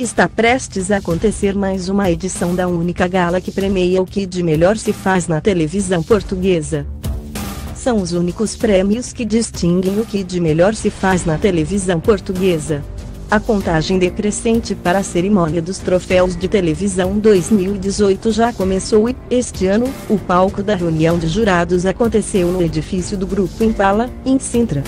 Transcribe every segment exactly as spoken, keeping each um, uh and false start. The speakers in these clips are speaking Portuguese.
Está prestes a acontecer mais uma edição da única gala que premia o que de melhor se faz na televisão portuguesa. São os únicos prêmios que distinguem o que de melhor se faz na televisão portuguesa. A contagem decrescente para a cerimônia dos troféus de televisão dois mil e dezoito já começou e, este ano, o palco da reunião de jurados aconteceu no edifício do Grupo Impala, em Sintra.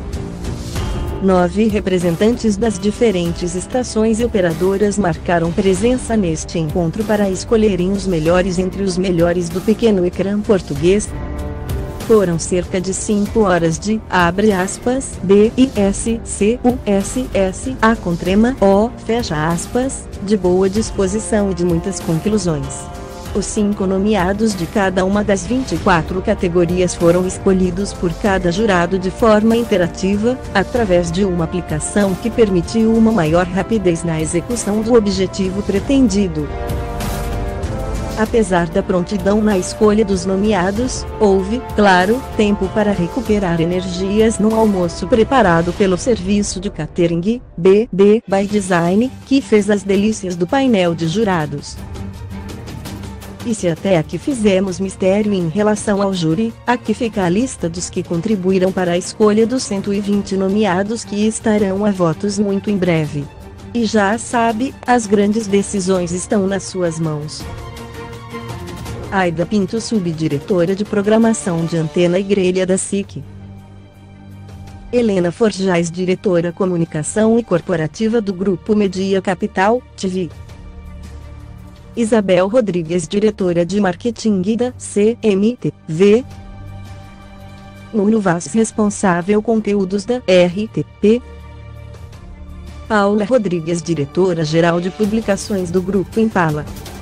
Nove representantes das diferentes estações e operadoras marcaram presença neste encontro para escolherem os melhores entre os melhores do pequeno ecrã português. Foram cerca de cinco horas de, abre aspas, D I S C U S S A com trema O, fecha aspas, de boa disposição e de muitas conclusões. Os cinco nomeados de cada uma das vinte e quatro categorias foram escolhidos por cada jurado de forma interativa, através de uma aplicação que permitiu uma maior rapidez na execução do objetivo pretendido. Apesar da prontidão na escolha dos nomeados, houve, claro, tempo para recuperar energias no almoço preparado pelo serviço de catering, B D by Design, que fez as delícias do painel de jurados. E se até aqui fizemos mistério em relação ao júri, aqui fica a lista dos que contribuíram para a escolha dos cento e vinte nomeados que estarão a votos muito em breve. E já sabe, as grandes decisões estão nas suas mãos. Aida Pinto, subdiretora de programação de Antena e Grelha da S I C. Helena Forjais, diretora comunicação e corporativa do Grupo Media Capital, T V. Isabel Rodrigues, diretora de marketing da C M T V. Nuno Vaz, responsável conteúdos da R T P. Paula Rodrigues, diretora-geral de publicações do Grupo Impala.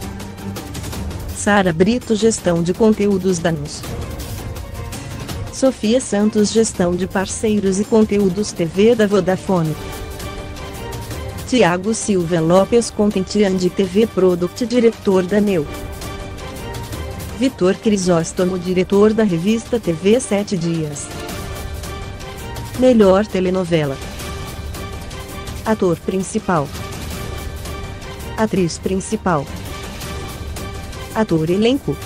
Sara Brito, gestão de conteúdos da N U S. Sofia Santos, gestão de parceiros e conteúdos T V da Vodafone. Tiago Silva Lopes, Content and T V Product, diretor da Neu. Vitor Crisóstomo, diretor da revista T V Sete Dias. Melhor telenovela. Ator principal. Atriz principal. Ator elenco.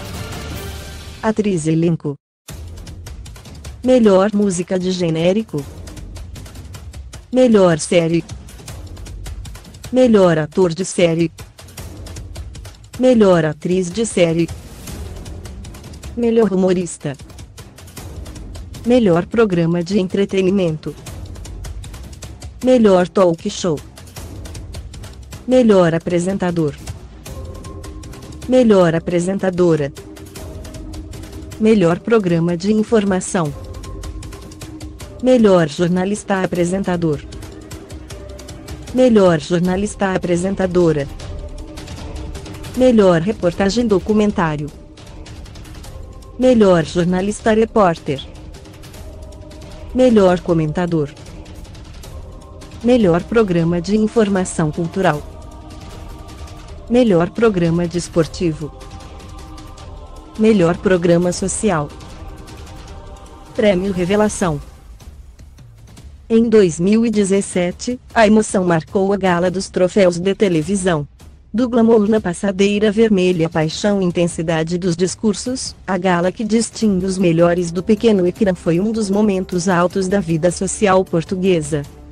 Atriz elenco. Melhor música de genérico. Melhor série. Melhor ator de série. Melhor atriz de série. Melhor humorista. Melhor programa de entretenimento. Melhor talk show. Melhor apresentador. Melhor apresentadora. Melhor programa de informação. Melhor jornalista apresentador. Melhor jornalista apresentadora. Melhor reportagem documentário. Melhor jornalista repórter. Melhor comentador. Melhor programa de informação cultural. Melhor programa desportivo. Melhor programa social. Prêmio Revelação. Em dois mil e dezessete, a emoção marcou a gala dos troféus de televisão. Do glamour na passadeira vermelha à paixão e intensidade dos discursos, a gala que distingue os melhores do pequeno ecrã foi um dos momentos altos da vida social portuguesa.